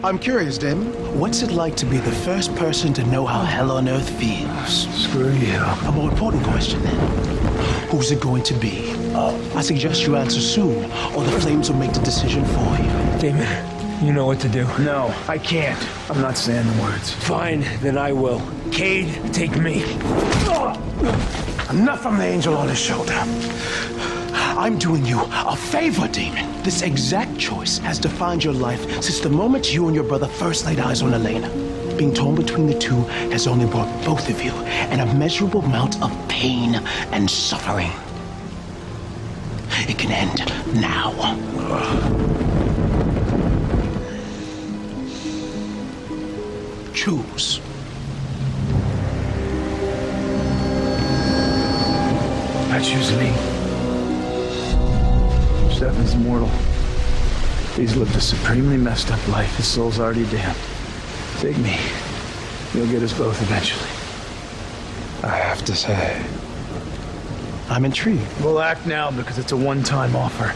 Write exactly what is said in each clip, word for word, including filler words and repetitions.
I'm curious, Damon. What's it like to be the first person to know how hell on earth feels? Screw you. A more important question, then. Who's it going to be? I suggest you answer soon, or the flames will make the decision for you. Damon, you know what to do. No, I can't. I'm not saying the words. Fine, then I will. Cade, take me. Enough from the angel on his shoulder. I'm doing you a favor, Damon. This exact choice has defined your life since the moment you and your brother first laid eyes on Elena. Being torn between the two has only brought both of you an immeasurable amount of pain and suffering. It can end now. Choose. I choose me. Stephen's mortal. He's lived a supremely messed up life. His soul's already damned. Take me. You'll get us both eventually. I have to say, I'm intrigued. We'll act now because it's a one-time offer.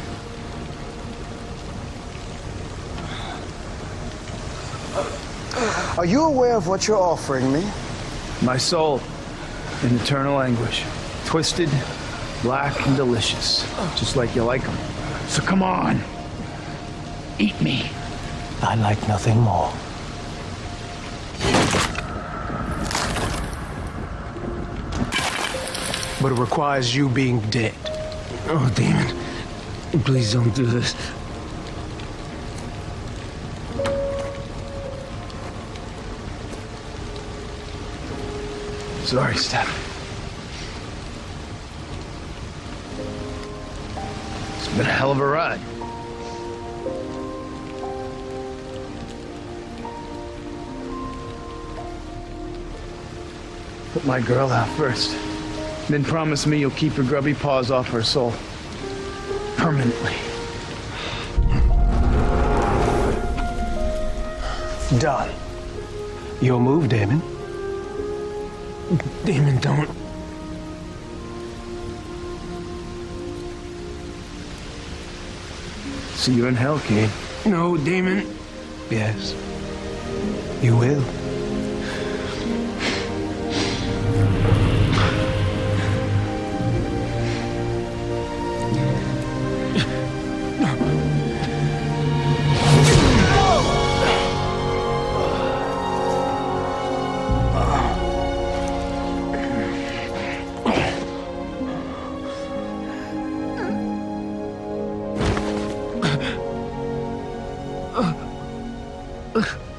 Are you aware of what you're offering me? My soul in eternal anguish. Twisted, black, and delicious. Just like you like them. So come on. Eat me. I like nothing more. But it requires you being dead. Oh, Damon. Please don't do this. Sorry, Steph. It's been a hell of a ride. Put my girl out first. Then promise me you'll keep your grubby paws off her soul. Permanently. Done. Your move, Damon. Damon, don't. See you in hell, Cade. No, Damon. Yes. You will. Ugh.